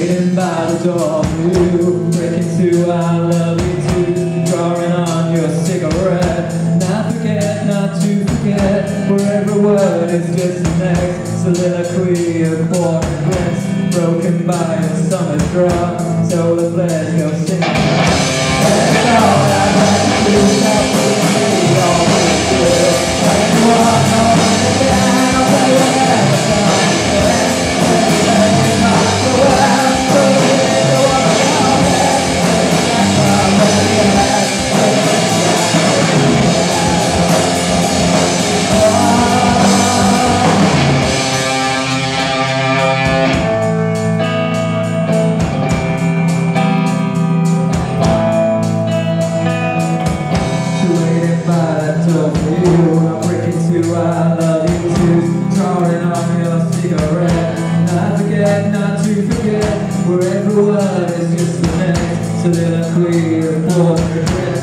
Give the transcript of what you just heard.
waiting by the door for you, breaking to I love you too, drawing on your cigarette. Not forget, not to forget, where every word is just the next soliloquy of pork and grits, broken by a summer drop, so the flesh goes singing. That's all I'd like to do, that's what we always do. When you walk on the down, I'll tell you whatever comes next. When you talk so well, so you never want to go back. That's all that you have, I'm breaking to I love you too, drawing on your cigarette. Not forget, not to forget, where every word is just the next soliloquy of pork regret.